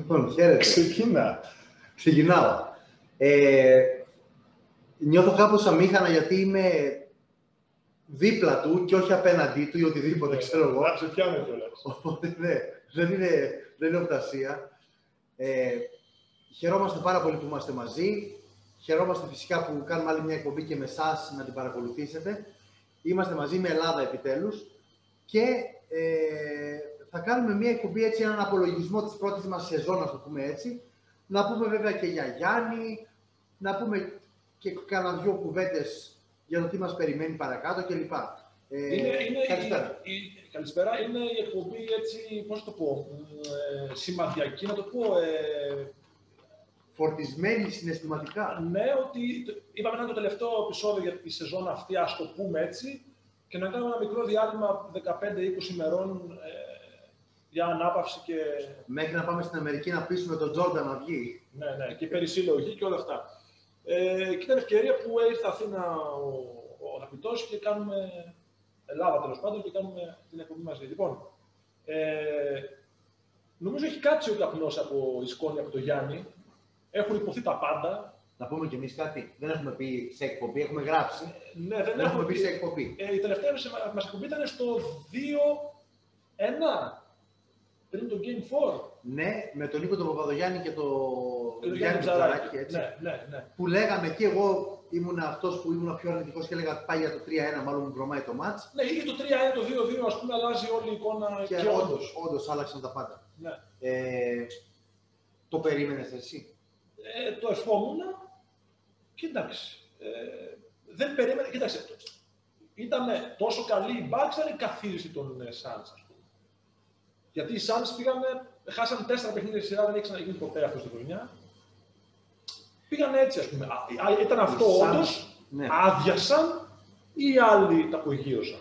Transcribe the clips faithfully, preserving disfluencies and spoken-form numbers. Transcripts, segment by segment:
Λοιπόν, χαίρετε. Ξεκινά. Ξεκινάω. Ε, νιώθω κάπως αμήχανα γιατί είμαι δίπλα του και όχι απέναντί του ή οτιδήποτε, ξέρω εγώ. Να σε πιάνω κιόλας. Οπότε ναι, δεν είναι, δεν είναι οπτασία. Ε, χαιρόμαστε πάρα πολύ που είμαστε μαζί. Χαιρόμαστε φυσικά που κάνουμε άλλη μια εκπομπή και με εσάς να την παρακολουθήσετε. Είμαστε μαζί με Ελλάδα επιτέλους και ε, θα κάνουμε μια εκπομπή, έτσι, έναν απολογισμό της πρώτης μας σεζόν, να το πούμε έτσι. Να πούμε βέβαια και για Γιάννη, να πούμε και κάνα δυο κουβέντες για το τι μας περιμένει παρακάτω κλπ. Ε, είναι, είναι καλησπέρα. Η, η, καλησπέρα. Είναι η εκπομπή, έτσι, πώς το πω, ε, σημαδιακή, να το πω. Ε, Φορτισμένη συναισθηματικά. Ναι, ότι είπαμε να είναι το τελευταίο επεισόδιο για τη σεζόν αυτή, ας το πούμε έτσι, και να κάνουμε ένα μικρό διάλειμμα δεκαπέντε με είκοσι ημερών ε, για ανάπαυση και... Μέχρι να πάμε στην Αμερική να πείσουμε τον Τζόρνταν να βγει. Ναι, ναι, και περισυλλογή και όλα αυτά. Ε, και ήταν ευκαιρία που ήρθε Αθήνα ο, ο αγαπητός και κάνουμε Ελλάδα τέλος πάντων και κάνουμε την εκπομπή μαζί. Λοιπόν, ε, νομίζω έχει κάτσει ο καπνός από η σκόνη από το Γιάννη. Έχουν υποθεί τα πάντα. Να πούμε κι εμείς κάτι. Δεν έχουμε πει σε εκπομπή, έχουμε γράψει. Ε, ναι, δεν, δεν έχουμε, έχουμε πει σε εκπομπή. Ε, η τελευταία μας εκπομπή ήταν στο δύο ένα. Πριν το Game φορ. Ναι, με τον Νίκο τον Παπαδογιάννη και τον το Γιάννη Ψαράκη, έτσι. Ναι, ναι, ναι. Που λέγαμε και εγώ ήμουν αυτός που ήμουν πιο αρνητικός και έλεγα πάει για το τρία ένα, μάλλον μου βρωμάει το μάτς. Ναι, ή το τρία ένα, το δύο δύο, ας πούμε, αλλάζει όλη η εικόνα και, και όντως, όντως άλλαξαν τα πάντα. Ναι. Ε, το περίμενες εσύ? Ε, το ευχόμουν. Κοίταξε. Ε, δεν περίμενε. Κοίταξε. Ήταν τόσο καλή η Bucks, ήταν η καθήλυση των Suns, ας πούμε. Γιατί οι Suns πήγανε, χάσαν τέσσερα παιχνίδια στη σειρά, δεν έχει ξαναγίνει ποτέ αυτό στη χρονιά. Πήγαν έτσι, ας πούμε. Ήταν αυτό όντως, ναι. Άδειασαν ή οι άλλοι τα απογείωσαν.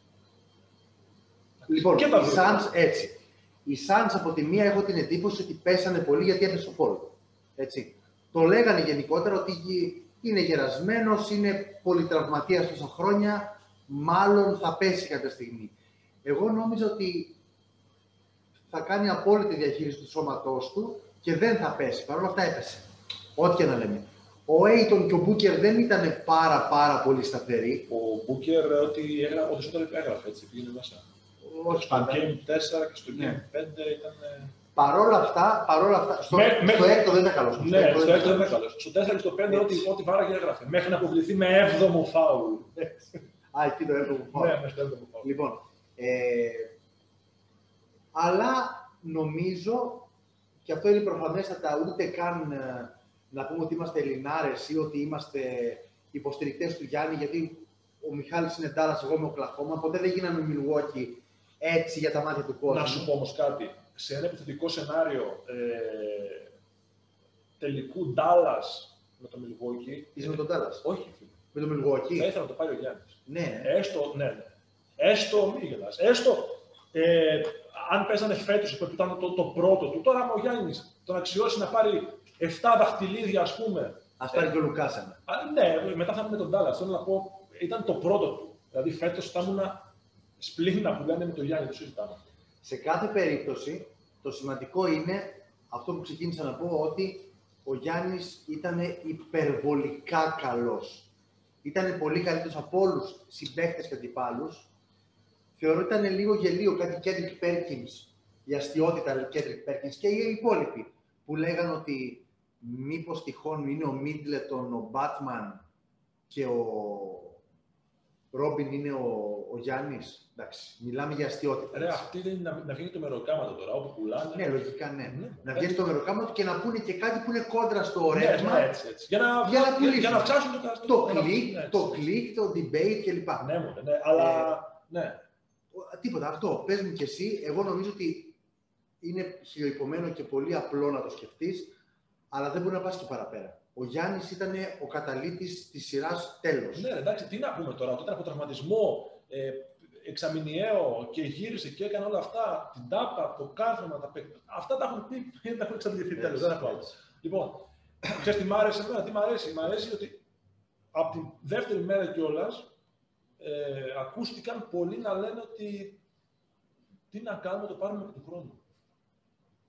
Λοιπόν, και οι Suns έτσι. Οι Suns από τη μία έχω την εντύπωση ότι πέσανε πολύ γιατί έπεσε ο Paul. Έτσι. Το λέγανε γενικότερα ότι είναι γερασμένος, είναι πολυτραυματίας τόσα χρόνια, μάλλον θα πέσει κάποια στιγμή. Εγώ νόμιζα ότι θα κάνει απόλυτη διαχείριση του σώματός του και δεν θα πέσει. Παρ' όλα αυτά έπεσε. Ό,τι και να λέμε. Ο Aiton και ο Booker δεν ήταν πάρα πάρα πολύ σταθεροί. Ο Booker, ό,τι έγραφε, ο Δεσπότολη έγραφε, έτσι, πήγαινε μέσα. Όχι, στο Game τέσσερα και στο Game ναι. πέντε ήταν... Παρόλα αυτά, παρόλα αυτά, στο, με, στο έκτο δεν ήταν καλός. Ναι, στο έκτο δεν ήταν καλός. Στο τέσσερα και στο πέντε ό,τι, ό,τι βάραγε έγραφε. Μέχρι να αποκλειθεί με έβδομο φάουλ. Α, εκεί το έβδομο φάουλ. Ναι, μέχρι το έβδομο φάουλ. Λοιπόν, ε, αλλά νομίζω, και αυτό είναι προφανέστατα, ούτε καν να πούμε ότι είμαστε Ελληνάρες ή ότι είμαστε υποστηρικτές του Γιάννη, γιατί ο Μιχάλης είναι Ντάλλας, εγώ είμαι Οκλαχώμα, ποτέ δεν γίναμε Milwaukee έτσι για τα μάτια του κόσμου. Να σου πω όμως κάτι. Σε ένα επιθετικό σενάριο ε, τελικού Ντάλλας με το Milwaukee. Είσαι με τον Ντάλλας? Όχι. Με το Milwaukee. Θα ήθελα να το πάρει ο Γιάννης. Ναι. Έστω, ναι, ναι. Έστω, μη γελάς. Έστω, ε, αν παίζανε φέτος που ήταν το, το πρώτο του, τώρα ο Γιάννης τον αξιώσει να πάρει επτά δαχτυλίδια, ας πούμε. Ας πάρει και ο Λουκάς ένα. Ναι, μετά θα είμαι με τον Ντάλλας. Θέλω να πω, ήταν το πρώτο του. Δηλαδή φέτος θα ήμουν σπλήνα που λένε με τον Γιάννη, το συζητάμε. Σε κάθε περίπτωση, το σημαντικό είναι αυτό που ξεκίνησα να πω, ότι ο Γιάννης ήταν υπερβολικά καλός. Ήταν πολύ καλύτερος από όλους συμπαίκτες και αντιπάλους. Θεωρώ ότι ήταν λίγο γελίο κάτι Kendrick Perkins, η αστιότητα Kendrick Perkins και οι υπόλοιποι που λέγανε ότι μήπως τυχόν είναι ο Middleton, ο Batman και ο Ρόμπιν είναι ο, ο Γιάννης. Εντάξει, μιλάμε για αστιότητα. Ρε, αυτή δεν είναι να, να βγαίνει το μεροκάματο τώρα, όπου πουλάνε. Ναι, λογικά ναι. ναι. Να βγαίνει το μεροκάματο και να πούνε και κάτι που είναι κόντρα στο ρεύμα. Ναι, ναι, έτσι, έτσι. Για να, για να, για, για να φτιάξουν το, το, το, κλικ, ναι, το κλικ, το debate κλπ. Ναι, ναι, ναι, αλλά ε, ναι. Τίποτα, αυτό. Πες μου κι εσύ, εγώ νομίζω ότι είναι χιλιοϊπωμένο και πολύ απλό να το σκεφτείς, αλλά δεν μπορεί να πας και παραπέρα. Ο Γιάννης ήταν ο καταλήτης της σειράς τέλος. Ναι, εντάξει, τι να πούμε τώρα, ότι ήταν από τραυματισμό, ε, εξαμηνιαίο και γύρισε και έκανε όλα αυτά, την τάπα, το κάθεμα, τα παίκτα. Αυτά τα έχουν πει, τα έχουν εξαντληθεί τέλος, δεν έχω άλλο. Λοιπόν, ξέρεις τι μ' άρεσε εμένα, τι μ' αρέσει, μ' αρέσει ότι από τη δεύτερη μέρα κιόλας ε, ακούστηκαν πολλοί να λένε ότι τι να κάνουμε, το πάρουμε και του χρόνου.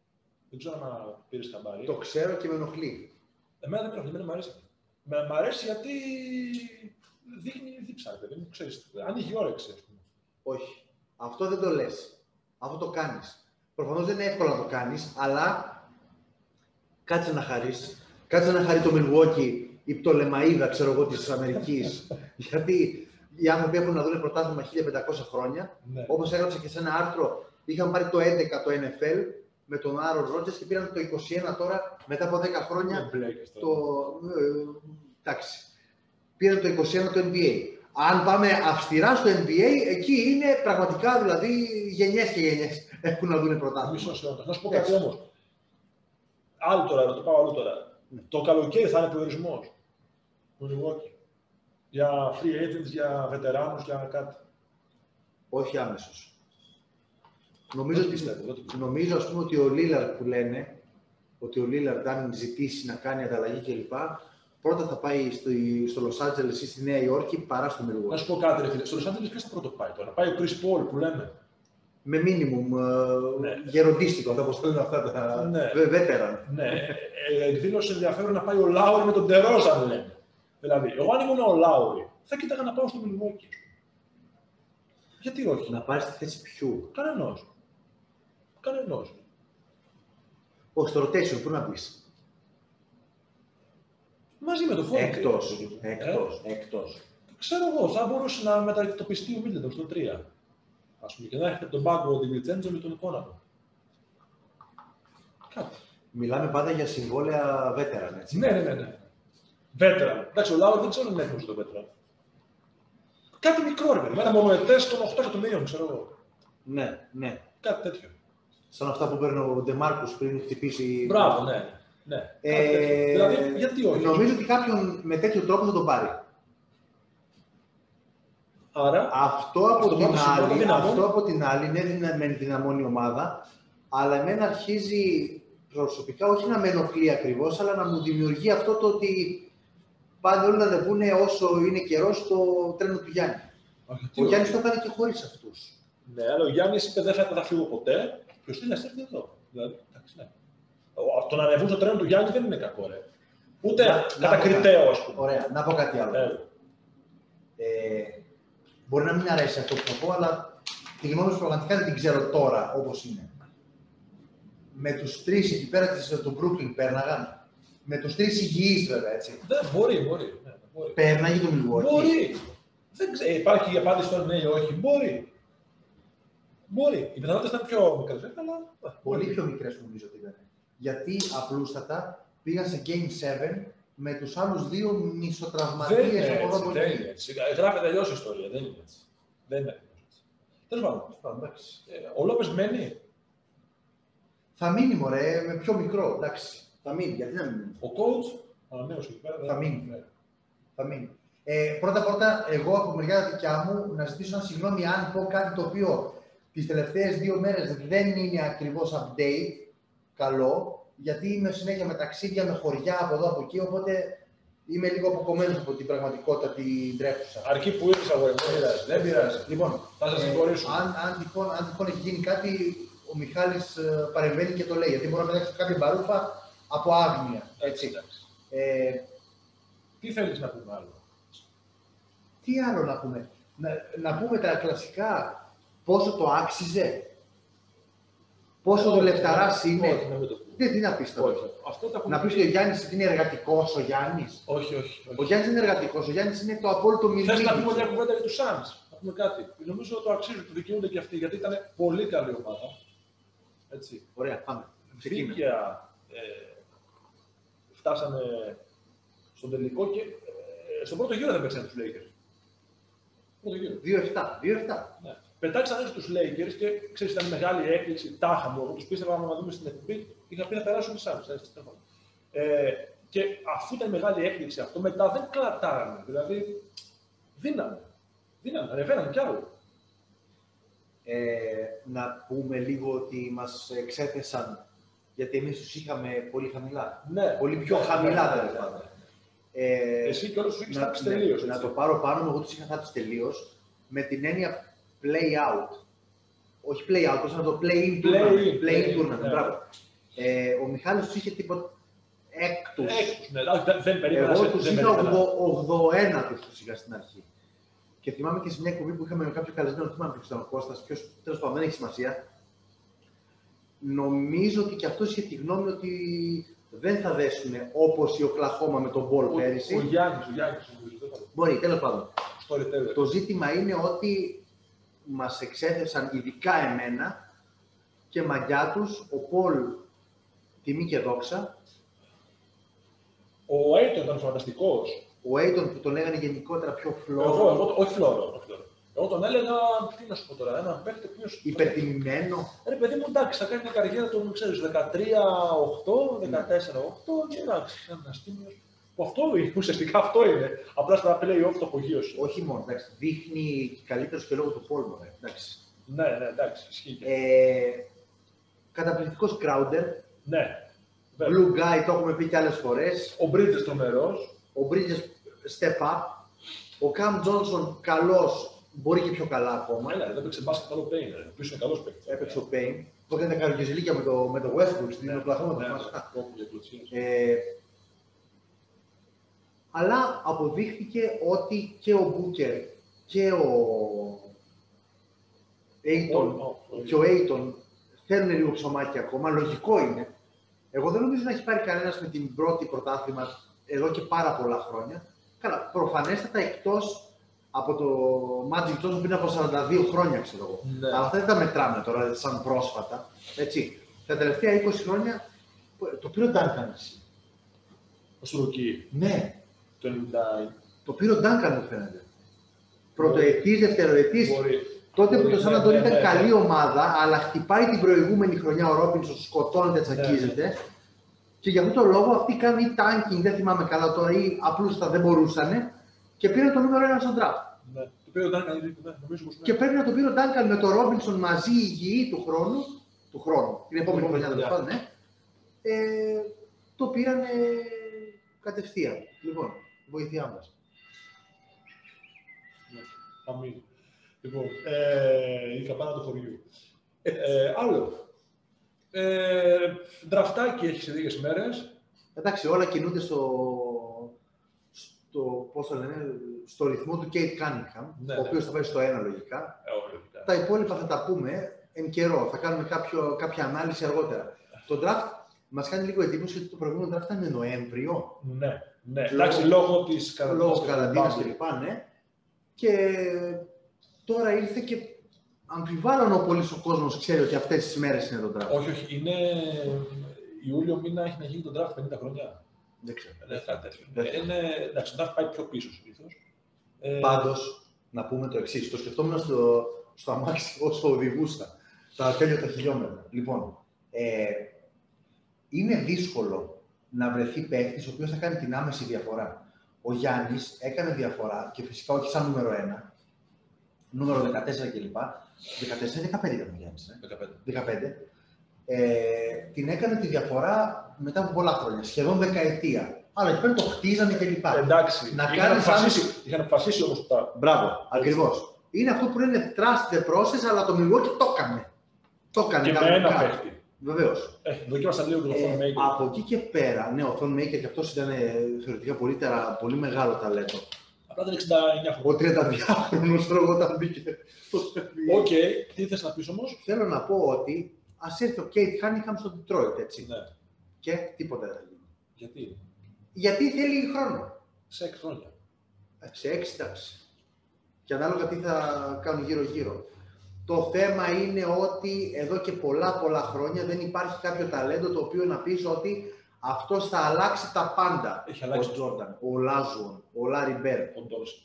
Δεν ξέρω αν πήρες χαμπάρι. Το ξέρω και με ενοχλεί. Εμένα δεν με ενοχλεί, εμένα μου αρέσει. Με, μ' αρέσει γιατί δείχνει δίψα, παιδί μου, ξέρεις. Ανοίγει όρεξη, ας πούμε. Όχι. Αυτό δεν το λες. Αυτό το κάνεις. Προφανώς δεν είναι εύκολο να το κάνεις, αλλά κάτσε να χαρείς. Κάτσε να χαρεί το Milwaukee, η πτολεμαΐδα, ξέρω εγώ, της Αμερικής. Γιατί οι άνθρωποι έχουν να δουν πρωτάθλημα χίλια πεντακόσια χρόνια. Ναι. Όπως έγραψα και σε ένα άρθρο, είχαν πάρει το έντεκα το N F L με τον Άρον Ρότζερς και πήραν το είκοσι ένα τώρα, μετά από δέκα χρόνια. Το... Εντάξει. Πήραν το είκοσι ένα το N B A. Αν πάμε αυστηρά στο N B A, εκεί είναι πραγματικά δηλαδή γενιές και γενιές έχουν να δουν πρωτάθλημα. Μισός αιώνα. Να σου πω κάτι όμως. Άλλο τώρα, να το πάω άλλο τώρα. Mm. Το καλοκαίρι θα είναι προορισμός του Milwaukee. Για free agents, για βετεράνους, για κάτι. Όχι άμεσος. Νομίζω, ότι, πιστεύω, νομίζω ας πούμε, ότι ο Lillard που λένε, ότι ο Lillard αν ζητήσει να κάνει ανταλλαγή κλπ. Πρώτα θα πάει στο, στο Los Angeles ή στη Νέα Υόρκη παρά στο Milwaukee. Να σου πω κάτι, ρε φίλε. Στο Los Angeles ποιος θα πρώτο πάει τώρα? Πάει ο Chris Paul που λέμε. Με μίνιμουμ ναι. γεροντίστικο, θα αποστέλνουν αυτά τα ναι. βέτερα. Ναι, εκδήλωσε ενδιαφέρον να πάει ο Λάουρι με τον Τερόζαν, λένε. Δηλαδή, εγώ αν ήμουν ο Λάουρι, θα κοίταγα να πάω στο Milwaukee. Γιατί όχι? Να πάρεις τη θέση ποιου? Κανενός. Κανενός. Όχι, στο rotation, πού να πεις? Μαζί με το φόρο. Εκτός, εκτός, ε? εκτός. Ξέρω εγώ, θα μπορούσε να μετακτοπιστεί ο Μίτλετον στο τρία. Ας πούμε, και να έχετε τον πάγκο ο Διβιτσέντζο με τον εικόνα. Κάτι. Μιλάμε πάντα για συμβόλαια βέτεραν, έτσι. Ναι, ναι, ναι. ναι. Βέτεραν. Εντάξει, ο Λάουρι δεν ξέρω αν είναι έτοιμος το βέτεραν. Κάτι μικρό, ρε παιδί. Με ένα μονοετές των οκτώ εκατομμυρίων, ξέρω εγώ. Ναι, ναι. Κάτι τέτοιο. Σαν αυτά που παίρνει ο Ντεμάρκους πριν χτυπήσει. Μπράβο, ναι. ναι. Ε, δηλαδή, γιατί όχι? Νομίζω ότι κάποιον με τέτοιο τρόπο θα τον πάρει. Άρα, αυτό, από την άλλη, αυτό από την άλλη είναι με ενδυναμώνει η ομάδα, αλλά εμένα αρχίζει προσωπικά όχι να με ενοχλεί ακριβώς, αλλά να μου δημιουργεί αυτό το ότι πάνε όλοι να ανεβούν όσο είναι καιρός στο τρένο του Γιάννη. Ο Γιάννης το έκανε και χωρίς αυτούς. Ναι, αλλά ο Γιάννης είπε δεν θα, θα φύγω ποτέ και ο Στήλιας έρθει εδώ. Δηλαδή, εντάξει, ναι. Το να ανεβούν στο τρένο του Γιάννη δεν είναι κακό, ρε. Ούτε κατακριτέο, ας πούμε. Ωραία, να πω κάτι άλλο. Ε. Ε, μπορεί να μην αρέσει αυτό που θα πω, αλλά τη γνώμη μου πραγματικά δεν την ξέρω τώρα όπως είναι. Με τους τρεις εκεί πέρα του Brooklyn πέρναγαν. Με τους τρεις υγιείς βέβαια, έτσι. Δεν μπορεί, μπορεί. Ναι, μπορεί. Πέρναγε το Milwaukee. Μπορεί. Δεν ξέρω, υπάρχει η απάντηση τώρα ναι ή όχι. Μπορεί. Μπορεί. Οι πιθανότητες ήταν πιο μικρές, αλλά. Πολύ πιο μικρές νομίζω ότι ήταν. Γιατί απλούστατα πήγαν σε Game επτά με τους άλλους δύο μισοτραυματίες από εδώ από εκεί. Δεν είναι έτσι. Γράφεται αλλιώς η ιστορία. Δεν είναι έτσι. Δεν είναι έτσι. Τέλος πάντων. Ο Λόπες μένει. Θα μείνει, μωρέ, με πιο μικρό. Εντάξει. Θα μείνει. Γιατί να μην μείνει. Ο coach, ο νέος εκεί πέρα. Θα μείνει. Ναι. Θα μείνει. Ε, πρώτα πρώτα, εγώ από μεριά δικιά μου να ζητήσω ένα συγγνώμη αν πω κάτι το οποίο τις τελευταίες δύο μέρες δεν είναι ακριβώς update καλό, γιατί είμαι συνέχεια με ταξίδια, με χωριά από εδώ από εκεί, οπότε είμαι λίγο αποκομμένος από την πραγματικότητα την τρέχουσα. Αρκεί που ήρθες αγόρι μου, δεν πειράζει. Δεν πειράζει. Λοιπόν, θα σας συγχωρήσω. Ε, αν, αν, τυχόν, αν τυχόν έχει γίνει κάτι, ο Μιχάλης ε, παρεμβαίνει και το λέει, γιατί μπορεί να πετάξει κάποια μπαρούφα από άγνοια. Έτσι. Ε, Τι θέλεις να πούμε άλλο? Τι άλλο να πούμε? Να, να πούμε τα κλασικά, πόσο το άξιζε, πόσο το λεφταράς είναι. Όχι, να μην το πούμε. Δεν τι να πεις τώρα. Να πεις ότι ο Γιάννης είναι εργατικός ο Γιάννης. Όχι, όχι, όχι. Ο Γιάννης είναι εργατικός, ο Γιάννης είναι το απόλυτο μιλή. Θες να πούμε μια κουβέντα για τους Suns, να πούμε κάτι. Νομίζω ότι το αξίζουν, το δικαιούνται και αυτοί, γιατί ήταν πολύ καλή ομάδα. Έτσι. Ωραία, πάμε. Δίκαια ε, φτάσανε στον τελικό και ε, στον πρώτο γύρο δεν παίξανε τους Lakers. δύο επτά. δύο επτά. Ναι. Πετάξαν έξω τους Lakers και ξέρεις, ήταν μεγάλη έκπληξη. Τάχα μου, εγώ τους πίστευα να δούμε στην εκπομπή. Είχα πει να περάσουν οι Suns. Ε, και αφού ήταν μεγάλη έκπληξη αυτό, μετά δεν κλατάρανε. Δηλαδή, δίνανε. Δίνανε, ανεβαίνανε κι άλλο. Ε, να πούμε λίγο ότι μας εξέθεσαν, γιατί εμείς τους είχαμε πολύ χαμηλά. Ναι. Πολύ πιο ναι, χαμηλά, ναι, δηλαδή. Ναι, ναι. Ε, Εσύ και όλους τους είχες να, θάψει τελείως. Να, να το πάρω πάνω μου, εγώ τους είχα θάψει τελείως, με την έννοια play out. Όχι play out, πώς να το play in tournament. Play in tournament, μπράβο. Ε, ο Μιχάλης τους είχε τίποτα έκτους. Έκτους, ναι, δεν, δεν περίμενα. Εγώ τους είχα ογδοήντα ένα τους είχα στην αρχή. Και θυμάμαι και σε μια εκπομπή που είχαμε με κάποιο καλεσμένο, θυμάμαι ποιος ήταν ο Κώστας, ποιος, τέλος πάντων, δεν έχει σημασία. Νομίζω ότι και αυτός είχε τη γνώμη ότι δεν θα δέσουν όπως η Οκλαχώμα με τον Μπολ πέρυσι. Ο Γιάννης, ο Γιάννης. Μπορεί, τέλος πάντων. Storyteller. Το ζήτημα είναι ότι μας εξέθεσαν, ειδικά εμένα και μαγιά τους, ο Πολ, τιμή και δόξα. Ο Aiton ήταν φανταστικός. Ο Aiton που τον λέγανε γενικότερα πιο φλόρο. Εγώ, εγώ, όχι φλόρο. Εγώ τον έλεγα, τι να σου πω τώρα, έναν παίκτη ποιος... Υπερτιμημένο. Ρε παιδί μου, εντάξει, θα κάνει μια καριέρα τον, ξέρεις, δεκατρία οκτώ, δεκατέσσερα οκτώ και εντάξει, ένας τίμιος. Που αυτό ουσιαστικά αυτό είναι. Απλά στα play-off το απογείωσε. Όχι μόνο, εντάξει, δείχνει καλύτερος και λόγω του Πόλμο, εντάξει. Ναι, ναι, εντάξει, ισχύει. Ε, καταπληκτικός Crowder. Ναι. Blue Guy, το έχουμε πει και άλλες φορές. Ο Bridges τρομερός. Ο Bridges step up. Ο Cam Johnson καλός. Μπορεί και πιο καλά ακόμα. Έλα, δεν έπαιξε μπάσκετ άλλο Payne, ο οποίος είναι καλός παίκτης. Έπαιξε ο Payne. Το έκανε καρδιοζηλίκια με το, με το Westbrook στην Οκλαχώμα. Αλλά αποδείχθηκε ότι και ο Booker και ο Aiton, oh, oh, και ο Aiton θέλουν λίγο ψωμάκι ακόμα. Λογικό είναι. Εγώ δεν νομίζω να έχει πάρει κανένας με την πρώτη πρωτάθλημα εδώ και πάρα πολλά χρόνια. Καλά, προφανέστατα εκτός από το Magic Johnson πριν από σαράντα δύο χρόνια, ξέρω εγώ. Ναι. Αλλά αυτά δεν τα μετράμε τώρα, σαν πρόσφατα. Έτσι. Τα τελευταία είκοσι χρόνια το πήρε ο Duncan. Ο Σουρουκί. Ναι. Το ενενήντα. Το πήρε ο Duncan, μου φαίνεται. Πρωτοετής, δευτεροετής. Τότε που το Σαν Αντώνιο ήταν καλή ομάδα, αλλά χτυπάει την προηγούμενη χρονιά ο Ρόμπινσον, σκοτώνεται, τσακίζεται. Ναι. Και για αυτόν τον λόγο αυτοί κάνουν ή tanking, δεν θυμάμαι καλά τώρα, ή απλούστατα δεν μπορούσαν. Και πήρε το νούμερο ένα στον draft. Ναι. Το πήρε ο Duncan, ναι, νομίζω πως ναι. Και πρέπει να το πήρε ο Duncan με τον Ρόμπινσον μαζί υγιή του χρόνου. Του χρόνου. Την επόμενη χρονιά δεν το ναι. Ε, το πήρανε κατευθείαν. Λοιπόν, βοήθειά μας. Ναι, αμήν. Λοιπόν, ε, η καμπάνα του χωριού. Ε, άλλο. Ε, Ντραφτάκι έχει σε λίγες μέρες. Εντάξει, όλα κινούνται στο, στο, πώς το λένε, στο ρυθμό του Κέιτ Κάνιγχαμ, ναι, ο οποίος ναι. θα πάει στο ένα λογικά. Ε, λογικά. Τα υπόλοιπα θα τα πούμε εν καιρό, θα κάνουμε κάποιο, κάποια ανάλυση αργότερα. Το draft μας κάνει λίγο εντύπωση ότι το προηγούμενο draft ήταν Νοέμβριο. Ναι, ναι. Εντάξει, λόγω της καραντίνας κλπ. Ναι. Και τώρα ήρθε και αμφιβάλλον ο πολύς ο κόσμος ξέρει ότι αυτές τις μέρες είναι το draft. Όχι, όχι. Είναι Ιούλιο μήνα έχει να γίνει το draft πενήντα χρονιά. Δεν ξέρω. Είναι κάτι τέτοιο. Είναι, εντάξει, το draft πάει πιο πίσω συνήθως. Πάντως, να πούμε το εξής. Το σκεφτόμουν στο, στο αμάξι όσο οδηγούσα. Τα τέλεια χιλιόμετρα. Λοιπόν, ε, είναι δύσκολο να βρεθεί παίκτης ο οποίος θα κάνει την άμεση διαφορά. Ο Γιάννης έκανε διαφορά και φυσικά όχι σαν νούμερο ένα, νούμερο δεκατέσσερα κλπ. δεκατέσσερα δεκαπέντε ήταν ο Γιάννης. Ε? δεκαπέντε. δεκαπέντε. Ε, την έκανε τη διαφορά μετά από πολλά χρόνια, σχεδόν δεκαετία. Αλλά εκεί πέρα το χτίζανε κλπ. Εντάξει, να είχαν, αποφασίσει, άμεση... είχαν αποφασίσει όμως τα... Μπράβο, ακριβώς. Είναι αυτό που είναι trust the process, αλλά το Milwaukee το έκανε. Το έκανε. Και με ένα παίχτη. Βεβαίως. Ε, δοκίμασα λίγο το Thon Maker. Από εκεί και πέρα, ναι, ο Thon Maker και αυτός ήταν θεωρητικά πολύ, τερα, πολύ μεγάλο ταλέντο. Απλά ήταν εξήντα εννιά χρόνια. Ο τριανταδυάχρονος όταν μπήκε. Οκ, okay. Τι θες να πεις όμως? Θέλω να πω ότι ας έρθει ο Κέιτ Κάνιγχαμ στο Detroit, έτσι. Ναι. Και τίποτα δεν θα γίνει. Γιατί? Γιατί θέλει χρόνο. Σε έξι χρόνια. Σε έξι, εντάξει. Και ανάλογα τι θα κάνουν γύρω-γύρω. Το θέμα είναι ότι εδώ και πολλά πολλά χρόνια δεν υπάρχει κάποιο ταλέντο το οποίο να πεις ότι αυτός θα αλλάξει τα πάντα. Έχει αλλάξει ο Τζόρνταν, ο Λάζουον, ο Λάρι Μπέρ. Ο Ντόρσετ.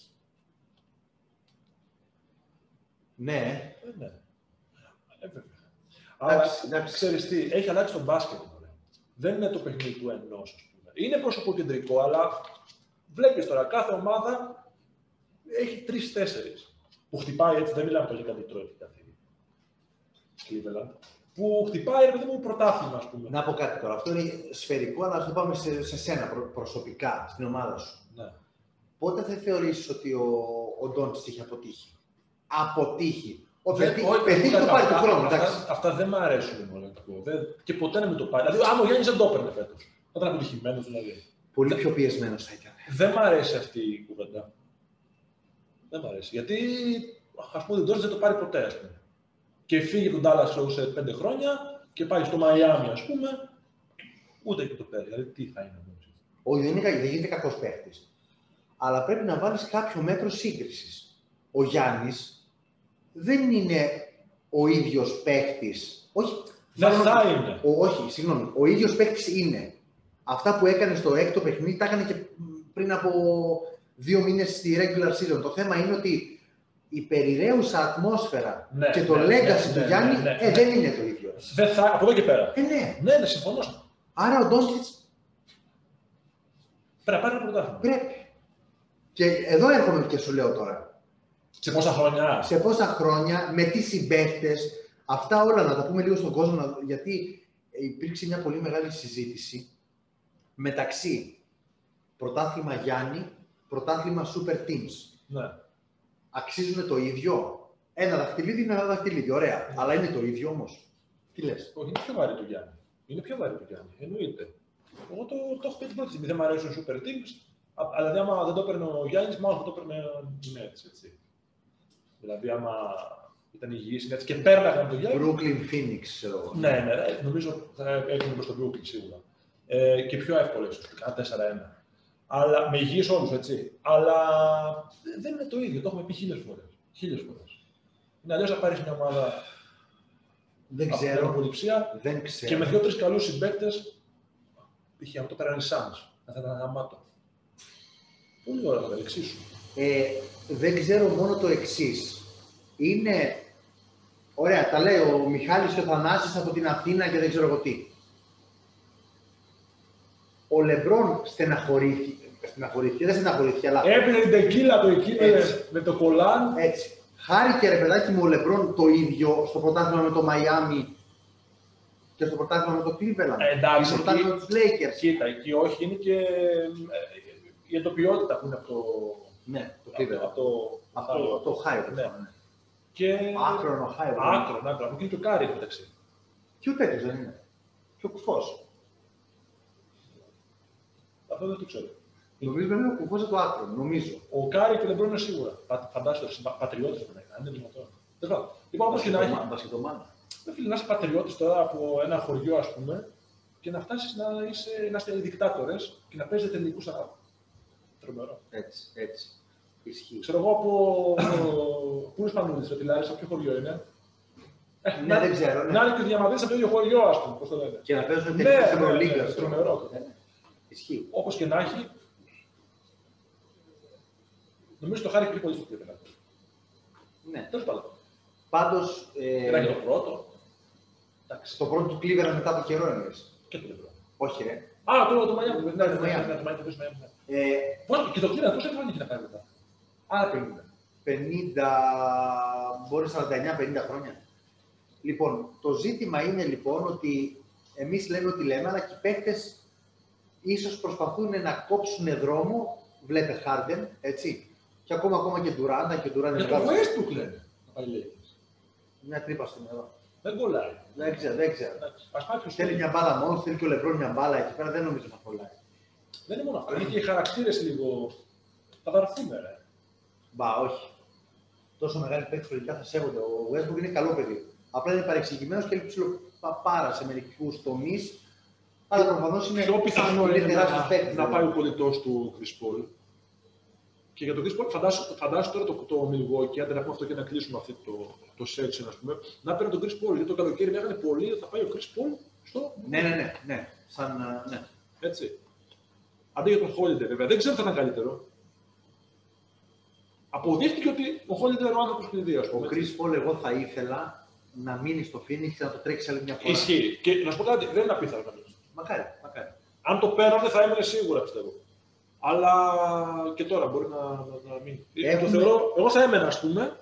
Ναι. Ε, ναι. Ε, βέβαια. Αλλά ξέρεις τι, έχει αλλάξει τον μπάσκετ. Δεν είναι το παιχνίδι του ενός, ας πούμε. Είναι προσωποκεντρικό, αλλά βλέπεις τώρα κάθε ομάδα έχει τρεις-τέσσερις. Που χτυπάει έτσι, δεν μιλάμε τώρα για κάτι Detroit, κάτι Cleveland, που χτυπάει ρε παιδί μου πρωτάθλημα, ας πούμε. Να πω κάτι τώρα. Αυτό είναι σφαιρικό, αλλά ας το πάμε σε, σε σένα προ, προσωπικά, στην ομάδα σου. Ναι. Πότε θα θεωρήσεις ότι ο, ο Ντόντσιτς είχε αποτύχει? Αποτύχει. Όχι, παιδί το πάρει του χρόνου. Αυτά, αυτά δεν μ' αρέσουν μόνο. Και ποτέ να μην το πάρει. Δηλαδή, άμα ο Γιάννης δεν το έπαιρνε φέτος. Θα ήταν αποτυχημένος δηλαδή. Πολύ δεν, πιο πιεσμένος θα ήταν. Δεν μ' αρέσει αυτή η κουβέντα. Δεν μ' αρέσει. Γιατί ας πούμε, δεν το πάρει ποτέ. Ας πούμε. Και φύγει τον Ντάλλας σε πέντε χρόνια και πάει στο Μαϊάμι, ας πούμε. Ούτε και το παίρνει. Δηλαδή, τι θα είναι. Όχι, δεν, δεν γίνεται κακός παίχτης. Αλλά πρέπει να βάλεις κάποιο μέτρο σύγκρισης. Ο Γιάννης δεν είναι ο ίδιος παίχτης. Όχι, δεν μάλλον, θα είναι. Ο, όχι, συγγνώμη. Ο ίδιος παίχτης είναι. Αυτά που έκανε στο έκτο παιχνίδι τα έκανε και πριν από δύο μήνες στη regular season. Το θέμα είναι ότι η περιραίουσα ατμόσφαιρα ναι, και το ναι, legacy ναι, του ναι, Γιάννη ναι, ναι, ε, ναι. δεν είναι το ίδιο. Δεν θα, από εδώ και πέρα. Ε, ναι. Ναι, ναι, συμφωνώ. Άρα ο Ντόντζιτς πρέπει να πάρει ένα πρωτάθλημα. Πρέπει. Και εδώ έρχομαι και σου λέω τώρα. Σε πόσα χρόνια. Σε πόσα χρόνια, με τι συμπαίχτες, αυτά όλα να τα πούμε λίγο στον κόσμο, γιατί υπήρξε μια πολύ μεγάλη συζήτηση μεταξύ πρωτάθλημα Γιάννη, πρωτάθλημα Super Teams. Ναι. Αξίζουν το ίδιο. Ένα δαχτυλίδι είναι ένα δαχτυλίδι. Ωραία. Mm. Αλλά είναι το ίδιο όμως. Τι λες? Όχι, είναι πιο βαρύ το Γιάννη. Είναι πιο βαρύ το Γιάννη. Εννοείται. Εγώ το, το έχω πει την πρώτη στιγμή. Δεν μου αρέσουν οι Super Teams. Αλλά δηλαδή, άμα δεν το έπαιρνε ο Γιάννης, μάλλον θα το έπαιρνε η Nets, έτσι. Δηλαδή, άμα ήταν υγιής η Nets και πέρναγαν το Γιάννη. Brooklyn Phoenix, ξέρω. Ναι, ναι, νομίζω θα έγινε προς το Brooklyn σίγουρα. Ε, και πιο εύκολο ίσως, κάνα τέσσερα ένα. Αλλά με υγιείς όλους, έτσι. Αλλά δεν είναι το ίδιο, το έχουμε πει χίλιες φορές. Χίλιες φορές. Είναι αλλιώς να πάρεις μια ομάδα δεν ξέρω. από την δεν ξέρω. Και με δύο-τρεις καλούς συμπαίκτες, π.χ. αυτό πέραν οι Suns, θα ήταν γαμάτο. Πολύ ωραία θα εξίσου. Ε, δεν ξέρω μόνο το εξής. Είναι, ωραία, τα λέει ο Μιχάλης και ο Θανάσης από την Αθήνα και δεν ξέρω εγώ τι. Ο Λεμπρόν στεναχωρήθηκε, στεναχωρήθηκε, δεν στεναχωρήθηκε, αλλά... Έπαιρνε την τεκίλα το εκεί με το κολάν. Έτσι. Χάρηκε ρε παιδάκι μου ο Λεμπρόν το ίδιο στο πρωτάθλημα με το Μαϊάμι και στο πρωτάθλημα με το Cleveland. Ε, εντάξει, στο πρωτάθλημα με τους Lakers. Κοίτα, εκεί όχι, είναι και η εντοπιότητα που είναι από το... Ναι, το Cleveland. Από το, από το, το, το Ohio. Ναι. Ναι. Και... Άκρον Ohio. Άκρον, άκρον. Από εκεί και ο Κάρι μεταξύ. Και ο τέτοιος δεν είναι. Και ο κουφός. Αυτό δεν το ξέρω. Νομίζω είναι ο κουφός του Άκρον, νομίζω. Ο Κάρι και ο Λεμπρόν είναι σίγουρα. Φαντάζομαι, πατριώτες δεν είναι, είναι δυνατόν. Λοιπόν, όπως και να έχει. Δεν φίλε, να είσαι πατριώτης τώρα από ένα χωριό, ας πούμε, και να φτάσεις να, είσαι, να είστε δικτάτορες και να παίζετε ελληνικούς Αράβους. Τρομερό. Έτσι, έτσι. Ισχύει. Ξέρω εγώ από. Πού είναι Σπανούλης, ότι λέει, σε ποιο χωριό είναι. Ναι, δεν ξέρω. Να είναι και διαμαντής από το ίδιο χωριό, ας πούμε, πώς το λένε. Και να παίζουν τέτοια Ευρωλίγκα. Τρομερό. Ισχύει. Όπως και να έχει. Νομίζω το χάρη και πολύ στο Cleveland. Ναι. Τέλος πάντων. Πάντως. Era και το πρώτο. Εντάξει. Το πρώτο του Cleveland μετά από καιρό εννοείς. Και το Λεμπρόν. Όχι, ρε. Α, το, το Μαϊάμι. Ναι, το Μαϊάμι. Πώς, και το Cleveland, πώς έφυγε να κάνει μετά. Άρα πενήντα. πενήντα, μπορεί σαράντα εννιά πενήντα χρόνια. Λοιπόν, το ζήτημα είναι λοιπόν ότι εμείς λέμε ότι λέμε, αλλά και οι παίκτες ίσως προσπαθούν να κόψουν δρόμο. Βλέπε Harden, έτσι. Και ακόμα, ακόμα και Durant, και Durant είναι μεγάλο. Για το Westbrook λένε. Μια τρύπα στο νερό. Δεν κολλάει. Δεν ξέρω, δεν ξέρω. Ας πάει ποιος θέλει μια μπάλα μόνο, θέλει και ο Λεμπρόν μια μπάλα εκεί πέρα, δεν νομίζω να κολλάει. Δεν είναι μόνο αυτό. Είναι και οι χαρακτήρες λίγο. Θα βαρθούμε, ρε. Μπα, όχι. Τόσο μεγάλη παίκτη χρονικά θα σέβονται. Ο Westbrook είναι καλό παιδί. Απλά είναι παρεξηγημένος και λίγο παπάρα σε μερικούς τομείς. Αλλά προφανώς είναι πιο πιθανό είναι, είναι να, παίκτης, να πάει ο πολιτός του Chris Paul. Και για τον Chris Paul, φαντάσου, φαντάσου τώρα το, το Milwaukee, αν δεν έχουμε αυτό και να κλείσουμε αυτό το, το section, ας πούμε, να παίρνει τον Chris Paul. Γιατί το καλοκαίρι με έκανε πολύ, θα πάει ο Chris Paul στο. Ναι, ναι, ναι. ναι. Σαν, ναι. Έτσι. Αντί για τον Holiday, βέβαια. Δεν ξέρω αν θα ήταν καλύτερο. Αποδείχτηκε ότι ο Holiday είναι ο άνθρωπος κλειδί, ας πούμε. Ο Chris Paul, εγώ θα ήθελα να μείνει στο Phoenix και να το τρέξει άλλη μια φορά. Ισχύει. Και να σου πω κάτι, δεν είναι απίθανο να μείνει. Μακάρι, μακάρι. Αν το πέρανε θα έμενε σίγουρα, πιστεύω. Αλλά και τώρα μπορεί να, να, να μείνει. Έχουμε... Το θεωρώ, εγώ θα έμενα, ας πούμε.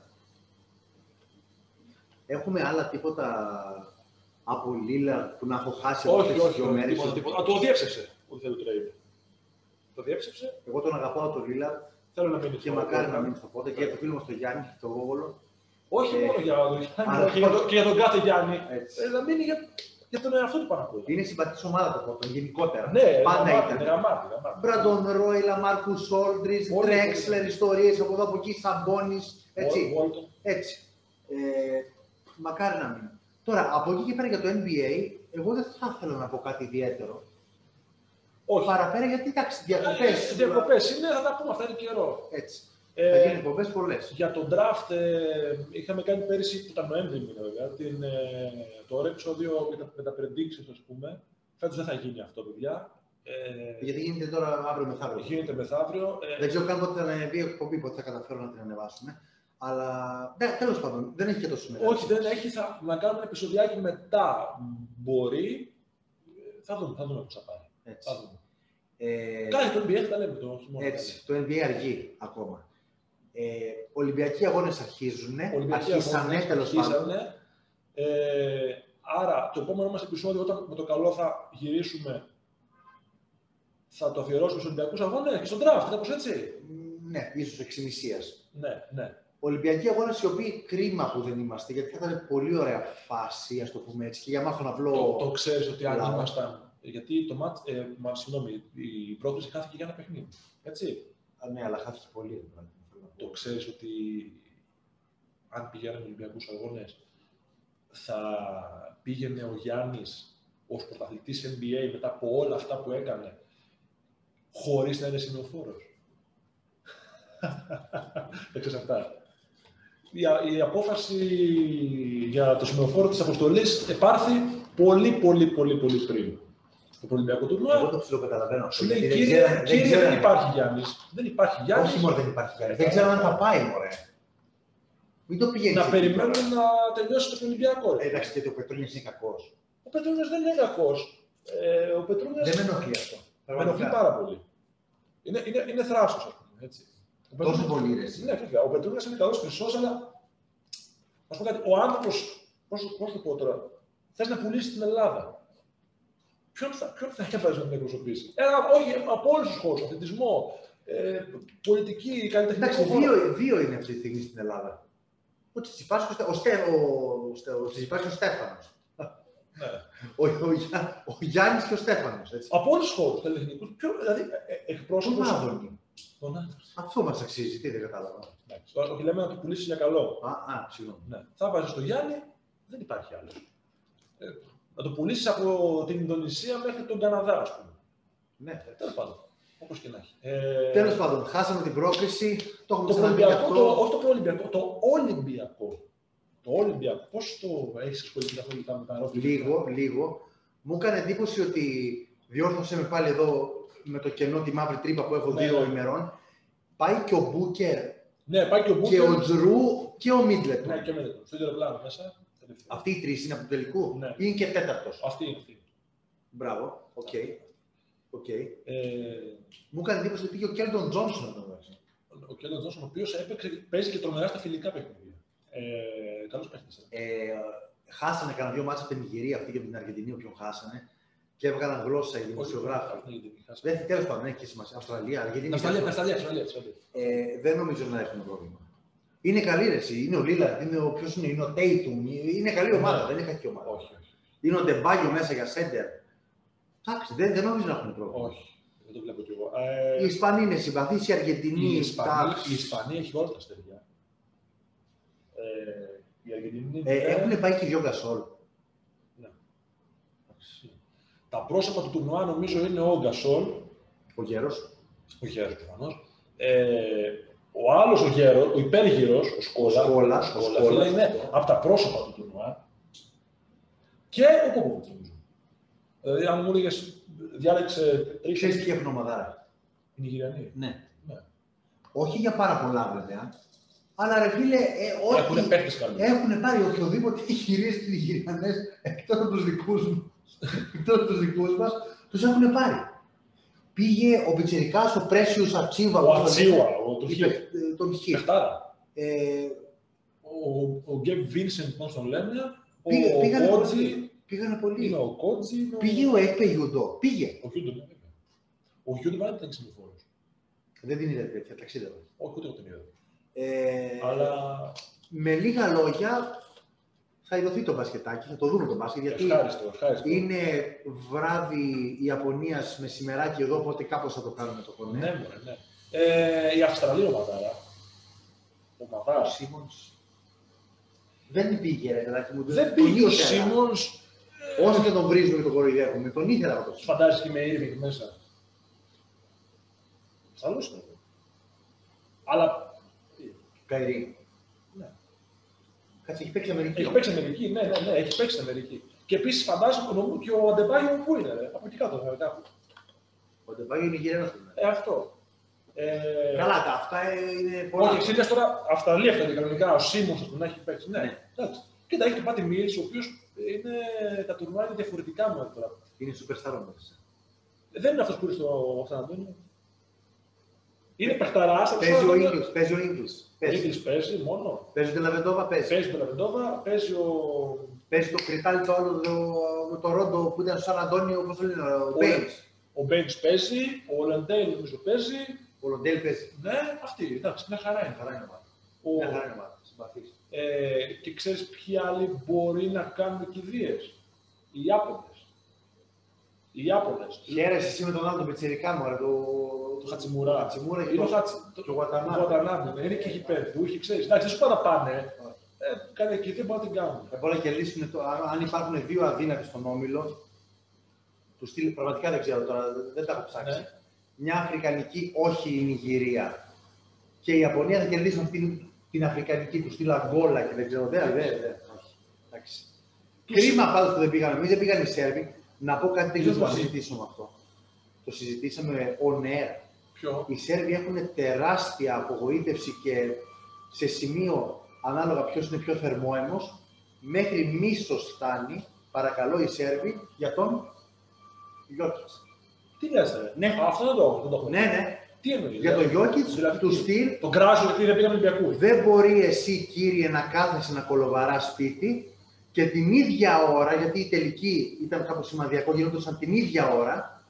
Έχουμε άλλα τίποτα από Λίλα που να έχω χάσει όχι, αυτές τις δύο μέρες. Τίποτα, τίποτα. Α, το διέψευσε ότι θέλει το trade. Το διέψευσε. Εγώ τον αγαπάω τον Λίλα. Θέλω να μείνει και μακάρι να μείνει στο πότε. Και το φίλο μας το Γιάννη, το Γόγολο. Όχι Ε, μόνο για τον αλλά- και, για το- και για τον κάθε Γιάννη. Έτσι. Ε, να μείνει για, για τον εαυτό του πάνω απ' όλα. Είναι συμπατής ομάδα το πρώτο, γενικότερα. Ναι, πάντα γαμάτι, ήταν. γαμάτι, γαμάτι. Μπραντον Ρόι, Λαμάρκους Όλντρις, Όλοι, Drexler, όλοι. ιστορίες από εδώ από εκεί, Σαμπόνις, έτσι. Walton. έτσι. Ε, μακάρι να μην. Τώρα, από εκεί και πέρα για το N B A, εγώ δεν θα ήθελα να πω κάτι ιδιαίτερο. Όχι. Παραπέρα γιατί, εντάξει, διακοπές. Ε, Διακοπές είναι, θα τα πούμε αυτά είναι καιρό. Έτσι. Ε, θα γίνουν εκπομπές πολλές. Για τον draft ε, είχαμε κάνει πέρυσι, που ήταν Νοέμβρη μήνα βέβαια, την, ε, το ωραίο επεισόδιο με τα, με τα predictions, ας πούμε. Φέτος δεν θα γίνει αυτό, παιδιά. Ε, Γιατί γίνεται τώρα αύριο μεθαύριο. γίνεται μεθαύριο. Ε, Δεν ξέρω καν πότε θα ανεβεί η εκπομπή, πότε θα καταφέρω να την ανεβάσουμε. Αλλά ναι, τέλος πάντων, δεν έχει και τόσο σημασία. όχι, δεν έχει, θα, να κάνουμε ένα επεισοδιάκι μετά. Μπορεί. Ε, Θα δούμε, θα δούμε πώς θα πάει. Έτσι. Θα δούμε. Ε, Κάτι το N B A θα τα λέμε το χειμώνα. έτσι, το N B A αργεί ακόμα. Ε, Ολυμπιακοί αγώνες αρχίζουν, Ολυμπιακοί αρχίσανε αγώνες τέλος πάντων. αρχίσανε. Ε, άρα, το επόμενο μας επεισόδιο, όταν με το καλό θα γυρίσουμε, θα το αφιερώσουμε στους Ολυμπιακούς αγώνες και στον draft, κάπως έτσι. Ναι, ίσως εξημισίας. Ναι, ναι. Ολυμπιακοί αγώνες οι οποίοι κρίμα που δεν είμαστε, γιατί θα ήταν πολύ ωραία φάση, ας το πούμε έτσι, και για μας τον απλό. Το, το ξέρεις ότι αν λαό. ήμασταν. Γιατί το μάτς, ε, μα, συγγνώμη, η πρόκληση χάθηκε για ένα παιχνίδι. Έτσι. Α, ναι, αλλά χάθηκε πολύ. Το ξέρεις ότι αν πηγαίναμε Ολυμπιακούς αγώνες, θα πήγαινε ο Γιάννης ως πρωταθλητής N B A μετά από όλα αυτά που έκανε, χωρίς να είναι σημειοφόρος. Δεν ξέρεις αυτά. Η, η απόφαση για το σημειοφόρο της αποστολής επάρθη πολύ, πολύ, πολύ, πολύ πριν. Το Ολυμπιακό Εγώ τουρνουά. το ψιλοκαταλαβαίνω. Σου λέει, γιατί δεν κύριε, ξέρω- κύριε, ξέρω δεν αν- υπάρχει Γιάννης. Δεν υπάρχει Γιάννης. Όχι μόνο δεν υπάρχει Γιάννης. Δεν ξέρω αν θα πάει, μωρέ. Μην το πηγαίνεις. Να εκεί περιμένουμε τώρα. να τελειώσει το Ολυμπιακό. Ε, Εντάξει, γιατί ο Πετρούνιας είναι κακός. Ο Πετρούνιας δεν είναι κακός. Ε, ο Πετρούνιας Δεν με ενοχλεί αυτό. με ενοχλεί πάρα πολύ. Είναι, είναι, είναι θράσος, ας πούμε, έτσι. Ο Τόσο Πετρούνιας- πολύ ρε. εσύ. Ναι, βέβαια. Ο Πετρούνιας είναι καλός χρυσός, αλλά ας πω κάτι, ο άνθρωπος, πώς, πώς το πω τώρα, θες να πουλήσει την Ελλάδα. Ποιον θα, ποιον θα έβαζε να την εκπροσωπήσει. Ένα, όχι, από όλους τους χώρους, αθλητισμό, ε, πολιτική, καλλιτεχνικό Εντάξει, χώρο. δύο, δύο είναι αυτή τη στιγμή στην Ελλάδα. Ο Τσιτσιπάς και ο, Στε, ο, Στε, ο, Στε, ο, Τσιτσιπάς και ο Στέφανος. Ναι. Ο, ο, Γιά- ο Γιάννης και ο Στέφανος. Έτσι. Από όλους τους χώρους, καλλιτεχνικούς, ποιο, δηλαδή ε, ε, εκπρόσωπος. Τον Άδωνη. Τον Άδωνη. Αυτό μας αξίζει, τι δεν κατάλαβα. Εντάξει, τώρα, όχι, λέμε να το πουλήσει για καλό. Α, α, συγγνώμη. Ναι. Θα βάζεις το Γιάννη, δεν υπάρχει άλλο. Ε, να το πουλήσεις από την Ινδονησία μέχρι τον Καναδά, ας πούμε. Ναι. Ε, τέλος πάντων, όπως και να έχει. Ε, Τέλος πάντων, χάσαμε την πρόκριση. Το έχουμε το ξαναπεί και προολυμπιακό, το, αυτό. όχι το προολυμπιακό, το Ολυμπιακό. Το Ολυμπιακό. Πώς το έχεις ασχοληθεί καθόλου με τα ρόφια? Λίγο, λίγο. Μου έκανε εντύπωση ότι διόρθωσε με πάλι εδώ με το κενό τη μαύρη τρύπα που έχω Ναι, δύο ναι. ημερών. Πάει και ο Μπούκερ Ναι, πάει και ο και Μπούκερ. ο Τζρου και ο Μίτλετον. Ναι, και με το. Στο ίδιο πλάνο μέσα. τελευταίο. Αυτοί οι τρεις είναι από του τελικού. Ναι. Είναι και τέταρτος. Αυτή είναι αυτή. Μπράβο. Οκ. Οκ. Ε, Μου έκανε εντύπωση ότι πήγε ο Κέλντον Τζόνσον εδώ μέσα. ο Κέντον Τζόνσον, ο οποίος παίζει και τρομερά στα φιλικά παιχνίδια. Ε, καλός παίχτης. Ε, χάσανε κανένα δύο μάτσα από την Νιγηρία αυτή και την Αργεντινή, όποιον χάσανε. Και έβγαλαν γλώσσα οι δημοσιογράφοι. Δεν τέλος πάντων, έχει και σημασία. Αυστραλία, Αργεντινή. Αυστραλία, Αυστραλία, Αυστραλία. Ε, δεν νομίζω να έχουν πρόβλημα. Είναι καλή ρε, εσύ. Είναι ο Λίλαρντ, είναι ο ποιος είναι, είναι ο Τέιτουμ. Είναι καλή ομάδα, δεν είναι κακή ομάδα. Όχι, όχι. Είναι ο Ντεμπάγιο μέσα για σέντερ. Εντάξει, δεν, δεν νομίζω να έχουν πρόβλημα. Όχι, δεν το βλέπω κι εγώ. Οι Ε, Ισπανοί είναι συμπαθείς, οι Αργεντινοί. η, Ισπανία, εντάξει. η Ισπανία έχει όλα τα αστέρια. Ε, η Αργεντινή Ε, είναι- έχουν πάει και οι δυο Γκασόλ. Ναι. Τα πρόσωπα του τουρνουά νομίζω είναι ο Γκασόλ, Ο Γέρος. ο Γέρος προφανώς. Ε, ο άλλος ο Γέρος, ο υπέργυρος, ο Σκόλα, Σκόλα, ο ο Σκόλα, Σκόλα. φίλε, είναι από τα πρόσωπα του τουρνουά. Και ο Πόποβιτς νομίζω. Δηλαδή, αν μου έλεγες, διάλεξε τρεις Ξέρεις ποιοι έχουν ομαδάρα. οι Νιγηριανοί. Ναι. Ναι. Όχι για πάρα πολλά βέβαια. Αλλά ρε φίλε, ε, Έχουν όχι. παίχτες καλούς. Έχουν πάρει οποιοδήποτε χειρίζεται οι Νιγηριανές εκτός από τους δικούς μας. εκτός από τους δικούς μας, τους έχουν πάρει. Πήγε ο Πιτσιρικάς, ο Πρέσιος Ατσίβα. Ο πώς το Ατσίουα, λένε, ο του είπε, Χιρ. ε, τον Χιρ. Πεχτάρα. Ε, Ο, ο Γκέμ Βίνσεντ, πώς τον λένε. πήγε- Ο πήγανε Κότζι. πολύ. Πήγανε πολύ. Είναι ο Κότζι. είναι ο- Πήγε ο Έκπε Γιουντό. Πήγε. Ο Χιούντο, ναι, βέβαια. Ο Χιούντο δεν ήταν ξενιφόρος. Δεν την είδε τέτοια, ταξίδευε. Όχι, ούτε εγώ τον είδα. Ε, Αλλά Με λίγα λόγια, θα ειδωθεί το μπασκετάκι, θα το δούμε το μπάσκετ. Γιατί ευχάριστο, ευχάριστο. είναι βράδυ Ιαπωνίας μεσημεράκι εδώ, οπότε κάπως θα το κάνουμε το κονέ. Ναι, μωρέ, ναι. Ε, η Αυστραλία ομαδάρα. Ομαδάρα. Ο Σίμονς δεν πήγε, ρε παιδάκι μου. Δεν πήγε ο Σίμονς. Όσο και τον βρίζουμε και τον κοροϊδεύουμε, τον ήθελα από το Σίμονς. Φαντάζεσαι και με Ήρβινγκ μέσα. Ψαλός είναι. Αλλά. Καϊρή. Ναι. Κάτσε, έχει παίξει Αμερική. Έχει παίξει Αμερική, ναι, ναι, ναι, έχει παίξει Αμερική. Και επίσης φαντάζομαι νομίζω και ο Αντεμπάγιο που είναι, ρε. Από εκεί κάτω θα κάπου. Ο Αντεμπάγιο είναι Νιγηριανός. Ε, αυτό. Ε... Καλά, τα αυτά είναι πολλά. Όχι, εσύ λες τώρα Αυστραλία αυτά είναι κανονικά. Ο Σίμονς να έχει παίξει. Ναι, Ναι. εντάξει. Κοίτα, έχει και Πάτη Μίλς, ο οποίος είναι τα τουρνουά είναι διαφορετικά μου τώρα. Είναι superstar όμως. Δεν είναι αυτός που είναι στο Σαν Αντώνιο. Είναι παιχταράς. Παίζει ο Ίγκλς, παίζει ο Ίγκλς. Ο Ίγκλς παίζει μόνο. Παίζει το Λαβεντόβα, παίζει. Παίζει το Λαβεντόβα, παίζει ο. Παίζει το κριτάλι το άλλο, το, με το Ρόντο που ήταν στο Σαν Αντώνιο, όπως το λένε, ο Μπέινς. Ο Μπέινς παίζει, ο Λεντέιλ νομίζω παίζει. Ο Λοντέλ παίζει. Ναι, αυτή, εντάξει, μια χαρά είναι. Χαρά είναι ομάδα. Ο... Μια χαρά είναι ομάδα. Συμπαθής. Ε, και ξέρεις ποιοι άλλοι μπορεί να κάνουν κηδείες. Οι Ιάπωνες. Οι Ιάπωνες. Χαίρεσαι εσύ με τον άλλο τον Πιτσιρικά μου, το, Το Χατσιμουρά. Χατσιμούρα και Είναι ο το, Χατsi... το, το Γουατανάμπε. Γουατανάμπε. Είναι και γηπέδου, ξέρεις. Εντάξει, δεν σου πάνε να πάνε. Ε, κάνε κηδεία, μπορεί να την κάνουν. Θα μπορούν να κερδίσουν, το, αν υπάρχουν δύο αδύνατοι στον όμιλο, του στυλ, πραγματικά δεν ξέρω τώρα, δεν τα έχω ψάξει. Ναι. Μια Αφρικανική, όχι η Νιγηρία. Και η Ιαπωνία θα κερδίσουν την, την Αφρικανική του στυλ Αγκόλα και δεν ξέρω. Δεν, δεν, δεν. Όχι. Εντάξει. Κρίμα πάντως που δεν πήγαμε εμείς, δεν πήγαν οι Σέρβοι. Να πω κάτι τέτοιο που θα συζητήσουμε αυτό. Το συζητήσαμε on air. Ποιο? Οι Σέρβοι έχουν τεράστια απογοήτευση και σε σημείο, ανάλογα ποιος είναι πιο θερμόαιμος, μέχρι μίσος φτάνει, παρακαλώ, οι Σέρβοι για τον Γιόκιτς. Τι λες, ρε. Ναι. Α, αυτό δεν το έχω. Δεν το έχω. Ναι, ναι. Τι εννοείς. Για τον Γιόκιτς, δηλαδή, του τι- στυλ, Τον κράζω γιατί δεν πήγαμε Ολυμπιακού. δεν μπορεί εσύ, κύριε, να κάθεσαι να κολοβαράς σπίτι και την ίδια ώρα, γιατί η τελική ήταν κάπως σημαδιακό, γινόταν την ίδια ώρα,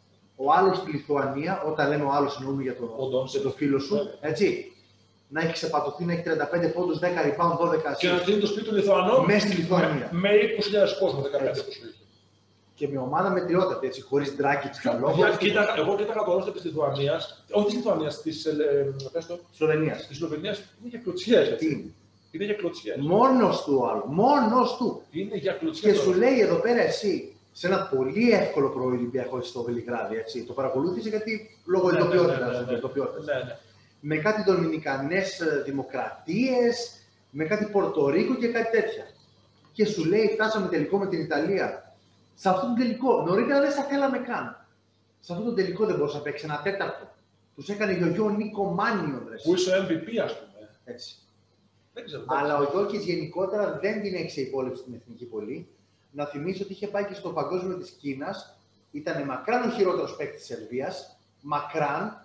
ο άλλος στη Λιθουανία, όταν λέμε ο άλλος εννοούμε για το, Ο Ντόντσιτς. για το φίλο σου, Ναι. έτσι, να έχει ξεπατωθεί, να έχει τριάντα πέντε πόντους, δέκα rebound, δώδεκα Και να assists κλείνει το σπίτι του Λιθουανού. μέσα στη Λιθουανία. Με είκοσι χιλιάδες κόσμο, δεκαπέντε Έτσι. είκοσι. Και με ομάδα μετριότατη, έτσι, χωρίς Ντράκιτς καλό, Παιδιά, χωρίς κοίτα, εγώ κοίταγα το ρόστερ της Λιθουανίας, όχι της Λιθουανίας, της, ε, πες το, Σλοβενίας. της Σλοβενίας, είναι για κλωτσιές, Τι έτσι. είναι. Είναι για κλωτσιές. Μόνος του ο άλλος, μόνος του. Είναι για κλωτσιές. Και σου λέει εδώ πέρα εσύ, σε ένα πολύ εύκολο προολυμπιακό στο Βελιγράδι, έτσι, το παρακολούθησε γιατί λόγω Ναι, ναι, ειδοποιότητας, ναι, ναι, ναι. ειδοποιότητας. Ναι, ναι. Με κάτι δομινικανές δημοκρατίες, με κάτι Πορτορίκο και κάτι τέτοια. Και σου λέει, φτάσαμε τελικό με την Ιταλία. Σε αυτόν τον τελικό, νωρίτερα δεν σε θέλαμε καν. Σε αυτόν τον τελικό δεν μπορούσε να παίξει ένα τέταρτο. Τους έκανε γιογιό ο Νίκο Μάνιον, ρε. Που είσαι ο εμ βι πι, ας πούμε. Έτσι. Δεν ξέρω. Αλλά ο Γιώκης γενικότερα δεν την έχει σε υπόλοιψη στην εθνική πολύ. Να θυμίσω ότι είχε πάει και στο παγκόσμιο της Κίνας. Ήταν μακράν ο χειρότερος παίκτης της Σερβίας. Μακράν.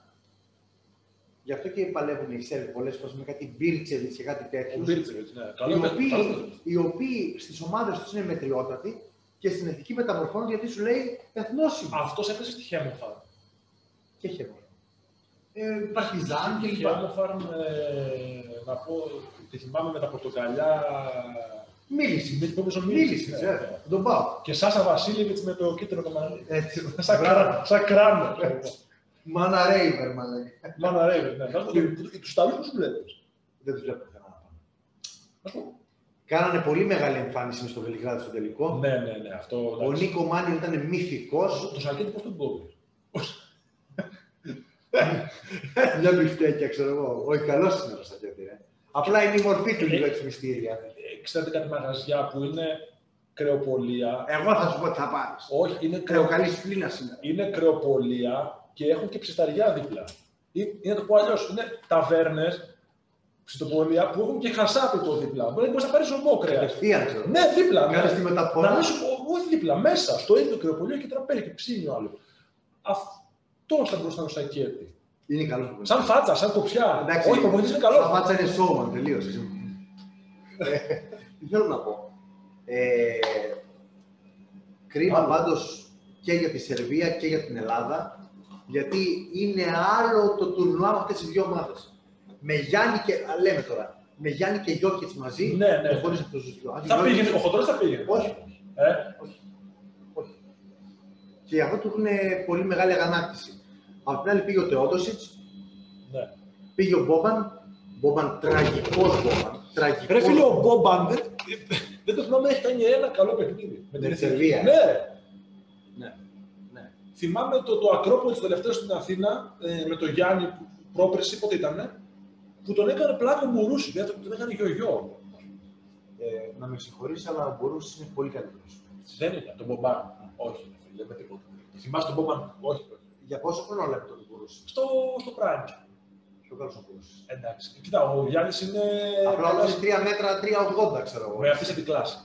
Γι' αυτό και παλεύουν οι Σέρβοι πολλές φορές με κάτι Μπίρτσεβιτς και κάτι Ο τέτοιο. Μπίρτσεβιτς, ναι. Οι Καλό παιδί, οποίοι, καλό παιδί. οι οποίοι στις ομάδες τους είναι μετριότατοι και στην εθνική μεταμορφώνονται γιατί σου λέει εθνόσημο. Αυτός έπαιζε στη Χέμοφαρ. Και χαίρομαι. Ε, Παρτιζάν και λοιπά. Χέμοφαρ, να πω, τη θυμάμαι με τα πορτοκαλιά. Μίλησε. Με την πόμπος ο Μίλησε, ναι. βέβαια. Τον πάω. Και Σάσα Βασίλεβιτς με το κίτρινο το μαλλί. Έτσι. Σαν κρά- Σαν κράνο. Μάνα Ρέιβερ, μάλλον. Μάνα Ρέιβερ, ναι. Τους Ιταλούς πώς τους βλέπεις. Δεν τους βλέπω κανένα. Ας πω. Κάνανε πολύ μεγάλη εμφάνιση μες στο Βελιγράδι στο τελικό. Ναι, ναι, ναι. Αυτό. Ο εντάξει. Νίκο Μάνιον ήταν μυθικός. Το Σαλκέτη πώς τον κόβει. Μια μπιφτέκια, ξέρω εγώ. Όχι, καλός είναι ο Σακέτη, ρε. Απλά είναι η μορφή του λίγο έτσι μυστήρια. Ε, Ξέρετε κάτι μαγαζιά που είναι κρεοπολία. Εγώ θα σου πω τι θα πάρεις. Όχι, είναι, κρεο... Κρεοκαλής πλήνα σήμερα. είναι κρεοπολία και έχουν και ψισταριά δίπλα. Ή, ή να το πω αλλιώς, είναι ταβέρνες, ψιστοπολία που έχουν και χασάπιτο δίπλα. Μπορεί να πάρεις ομό κρέας. Κατευθείαν, ξέρω. Ναι, δίπλα. Κάνεις Ναι. τη μεταφορά. Να μην σου πω, όχι δίπλα, μέσα, στο ίδιο κρεοπολείο και τραπέζι και ψήνει ο άλλο. Αυτό θα μπορούσε να είναι ο Σακέτη. Είναι καλός. Σαν φάτσα, σαν κοψιά. Εντάξει, Όχι, ο προπονητής είναι καλό. Σαν φάτσα είναι showman, τελείως. Ε, Τι θέλω να πω. Ε, κρίμα Άλλο. πάντως και για τη Σερβία και για την Ελλάδα, γιατί είναι άλλο το τουρνουά με αυτές τις δύο ομάδες. Με Γιάννη και, α, λέμε τώρα, με Γιάννη και Γιώκητς μαζί. Ναι, ναι. Χωρίς αυτούς τους δυο. Θα πήγαινε, ο Χοντρός θα πήγαινε. Όχι. Ε? Όχι. Όχι. Και αυτό του έχουν πολύ μεγάλη αγανάκτηση. Απ' την άλλη πήγε ο Τεόντοσιτς, Ναι. πήγε ο Μπόμπαν. Μπόμπαν, τραγικός Μπόμπαν. Τραγικός. Ρε φίλε, ο Μπόμπαν δεν, δεν το θυμάμαι, έχει κάνει ένα καλό παιχνίδι. Με την Σερβία. Ναι. Ναι. Ναι. Θυμάμαι το, το Ακρόπολη το τελευταίο στην Αθήνα ε, με τον Γιάννη που πρόπερση, πότε ήτανε, που τον έκανε πλάκο Μουρούση, δηλαδή τον έκανε γιογιό. Ε, να με συγχωρείς, αλλά ο Μπορούσης είναι πολύ καλύτερος. Δεν είναι, τον Μπομπάν. Όχι, δεν με τίποτα. Θυμάσαι τον Μπομπάν, όχι. Για πόσο χρόνο λέμε τον Μπορούσης? Στο, στο Prime. Πιο καλός ο Μπορούσης. Εντάξει. Κοίτα, ο Γιάννης είναι. Απλά όλος είναι τρία μέτρα, τρία ογδόντα, ξέρω εγώ. Με αυτή την κλάση.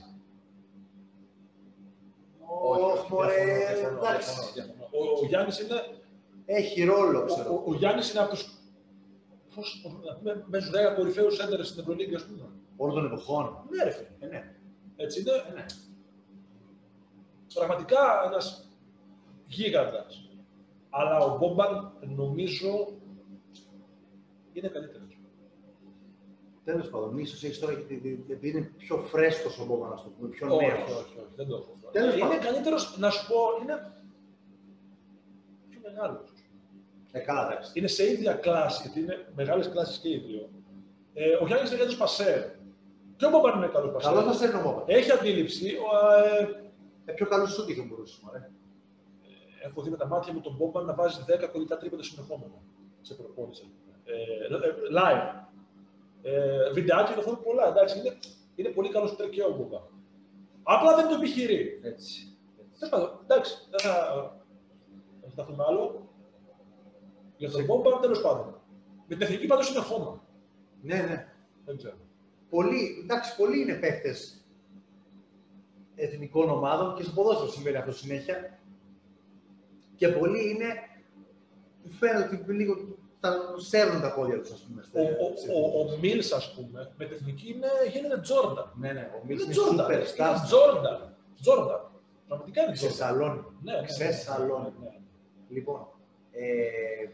Όχι, μωρέ, διαφωνώ, εντάξει. διαφωνώ, διαφωνώ. Ο, ο Γιάννης είναι. Έχει ρόλο, ξέρω. Ο, ο, ο Γιάννης είναι από τους. Πώς, με, με τους δέκα κορυφαίους έντερες στην Ευρωλίγκα, ας πούμε. Όλων των εποχών. Ναι, ρε φίλε. Ε, ναι. Έτσι είναι. Ε, ναι. Πραγματικά ένας γίγαντας. Αλλά ο Μπόμπαν νομίζω είναι καλύτερος. Τέλος πάντων, ίσως έχεις τώρα γιατί είναι πιο φρέσκος ο Μπόμπαν, ας το πούμε, πιο Όχι, νέος. όχι, όχι, δεν το έχω. Τέλος Είναι πάντων. καλύτερος, να σου πω, είναι πιο μεγάλος. Ε, καλά, εντάξει. Είναι σε ίδια κλάση, γιατί είναι μεγάλες κλάσεις και οι δύο. Ε, ο Γιάννης είναι καλός πασέρ. Και ο Μπόμπαν είναι καλός πασέρ. Καλό θα σέρνει ο Μπόμπαν. Έχει αντίληψη. Ο, ε, Ε, πιο καλό σούτ είχε ο Μπορούσης, μωρέ. έχω δει με τα μάτια μου τον Μπόμπαν να βάζει δέκα κολλητά τρίποντα συνεχόμενα σε προπόνηση. Ε, ε, live. Ε, βιντεάκι το θέλουν πολλά, εντάξει. Είναι, είναι πολύ καλό σούτερ και ο Μπόμπαν. Απλά δεν το επιχειρεί. Έτσι. Τέλος πάντων, εντάξει, δεν θα δεν θα σταθούμε άλλο. Για τον Μπόμπαν, τέλος πάντων. Με την εθνική πάντως είναι χώμα. Ναι, ναι. Δεν ξέρω. Πολλοί, εντάξει, πολλοί είναι παίκτες εθνικών ομάδων και στο ποδόσφαιρο συμβαίνει αυτό συνέχεια. Και πολλοί είναι, του φαίνεται ότι λίγο τα σέρνουν τα πόδια τους, ας πούμε. Ο, ο, ο, ο Μίλς, ας πούμε, με την εθνική είναι, γίνεται Τζόρνταν. Ναι, ναι, ο Μίλς Είναι είναι Τζόρνταν. super Είναι star. Τζόρνταν. Τζόρνταν. Πραγματικά είναι Τζόρνταν. Ξεσαλώνει. Ναι, ναι, ναι, Ξεσαλώνει. ναι, ναι. Λοιπόν, ε,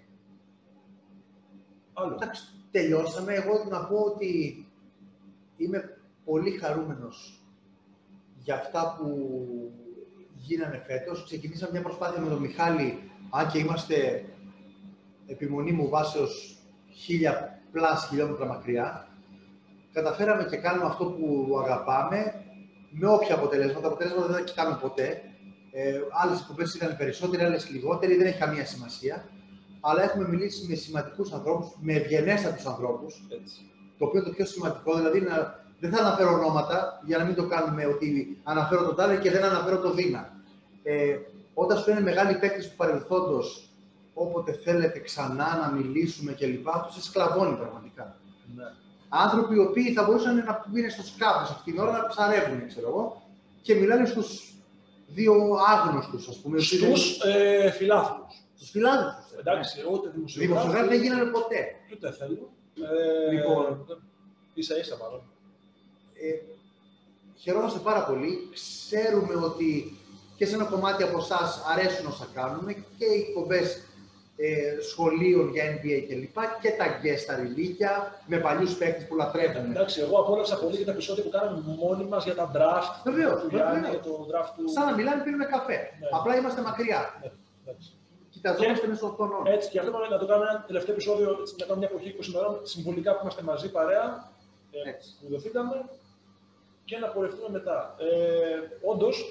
Άλλο. εντάξει, τελειώσαμε. Εγώ να πω ότι είμαι πολύ χαρούμενος για αυτά που γίνανε φέτος. Ξεκινήσαμε μια προσπάθεια με τον Μιχάλη, αν και είμαστε επιμονή μου βάσεως χίλια πλάς χιλιόμετρα μακριά. Καταφέραμε και κάνουμε αυτό που αγαπάμε, με όποια αποτελέσματα. Τα αποτελέσματα δεν τα κοιτάμε ποτέ. Ε, άλλες εκπομπές ήταν περισσότεροι, άλλες λιγότεροι, δεν έχει καμία σημασία. Αλλά έχουμε μιλήσει με σημαντικούς ανθρώπους, με ευγενέστατους ανθρώπους. Έτσι. Το οποίο είναι το πιο σημαντικό, δηλαδή να, δεν θα αναφέρω ονόματα για να μην το κάνουμε ότι αναφέρω τον τάδε και δεν αναφέρω το Δίνα. Ε, όταν σου είναι μεγάλοι παίκτες του παρελθόντος, όποτε θέλετε ξανά να μιλήσουμε κλπ., αυτό σε σκλαβώνει πραγματικά. Ναι. Άνθρωποι οι οποίοι θα μπορούσαν να είναι στο σκάφος αυτήν την ώρα να ψαρεύουν, ξέρω εγώ, και μιλάνε στους δύο άγνωστους, ας πούμε. Στους ε, φιλάθλους. Στους φιλάθλους. Εντάξει, ούτε δημοσιογράφοι. Δημοσιογράφοι δεν γίνανε ποτέ. Και ούτε θέλω. Ε, Λοιπόν. ίσα ίσα μάλλον. Ε, χαιρόμαστε πάρα πολύ. Ξέρουμε ότι και σε ένα κομμάτι από εσάς αρέσουν όσα κάνουμε και οι εκπομπές ε, σχολείων για N B A κλπ. Και τα guest στα ρηλίκια με παλιούς παίκτες που λατρεύουμε. Εντάξει, εγώ απόλαυσα πολύ και τα επεισόδια που κάναμε μόνοι μας για τα draft. Βεβαίως, του Γιάννη, βεβαίως. για το draft του. Σαν να μιλάμε πίνουμε καφέ. Ναι. Απλά είμαστε μακριά. Ναι, εντάξει. Κοιταζόμαστε μέσω οθόνων. Έτσι, και αυτό να το κάνουμε ένα τελευταίο επεισόδιο έτσι, μετά μια εποχή είκοσι ημερών, συμβολικά που είμαστε μαζί παρέα. Ε, Έτσι. που δοθήκαμε και να πορευτούμε μετά. Ε, όντως,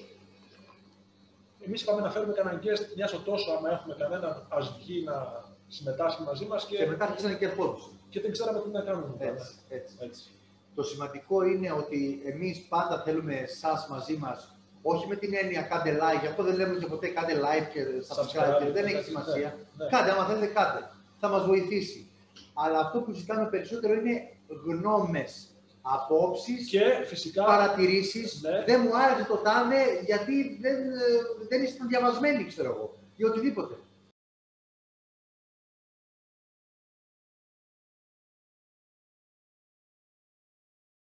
εμείς είπαμε να φέρουμε κανέναν guest μια στο τόσο, άμα έχουμε κανέναν, ας βγει να συμμετάσχει μαζί μας και, Και μετά αρχίσανε και ερχόντουσαν. και δεν ξέραμε τι να κάνουμε. μετά, Έτσι, έτσι. ναι. Έτσι. Το σημαντικό είναι ότι εμείς πάντα θέλουμε εσάς μαζί μας, όχι με την έννοια κάντε like, γι' αυτό δεν λέμε και ποτέ κάντε like και subscribe, Subscribe, δεν έχει ναι, σημασία. ναι, ναι. Κάντε, άμα θέλετε κάντε, θα μας βοηθήσει. Αλλά αυτό που ζητάμε περισσότερο είναι γνώμες, απόψεις, Και φυσικά. παρατηρήσεις. Ναι. Δεν μου άρεσε το τάδε γιατί δεν, ε, δεν ήσταν διαβασμένοι, ξέρω εγώ, ή οτιδήποτε.